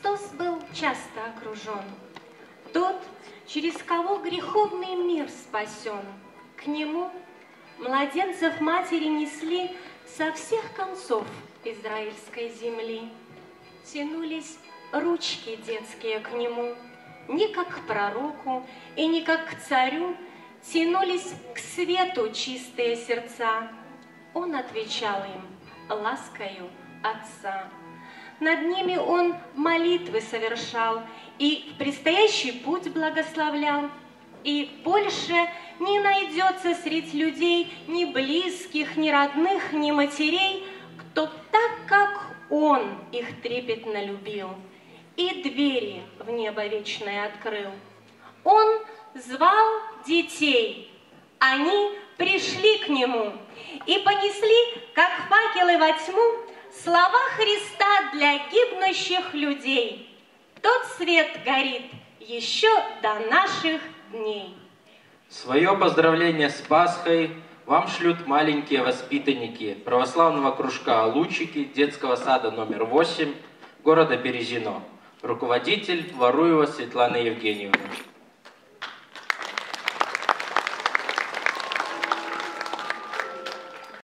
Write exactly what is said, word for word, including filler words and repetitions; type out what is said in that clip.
Христос был часто окружен. Тот, через кого греховный мир спасен. К нему младенцев матери несли со всех концов израильской земли. Тянулись ручки детские к нему, не как к пророку и не как к царю, тянулись к свету чистые сердца. Он отвечал им ласкою Отца. Над ними он молитвы совершал и в предстоящий путь благословлял. И больше не найдется среди людей ни близких, ни родных, ни матерей, кто так, как он их трепетно любил и двери в небо вечное открыл. Он звал детей, они пришли к нему и понесли, как факелы во тьму, слова Христа для гибнущих людей. Тот свет горит еще до наших дней. Свое поздравление с Пасхой вам шлют маленькие воспитанники православного кружка «Лучики» детского сада номер восемь города Березино. Руководитель Варуева Светлана Евгеньевна.